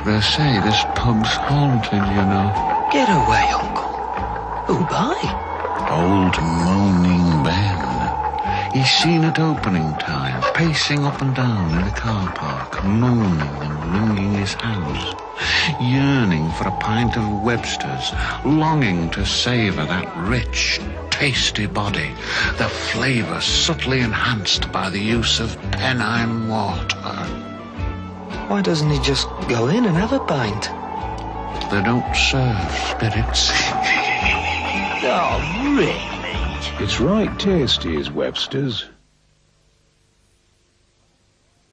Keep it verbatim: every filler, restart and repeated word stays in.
They say this pub's haunted, you know. Get away, Uncle. Who by? Old Moaning Ben. He's seen at opening time, pacing up and down in the car park, moaning and wringing his hands, yearning for a pint of Webster's, longing to savour that rich, tasty body, the flavour subtly enhanced by the use of Pennine water. Why doesn't he just go in and have a pint? They don't serve spirits. Oh, really? It's right tasty, is Webster's.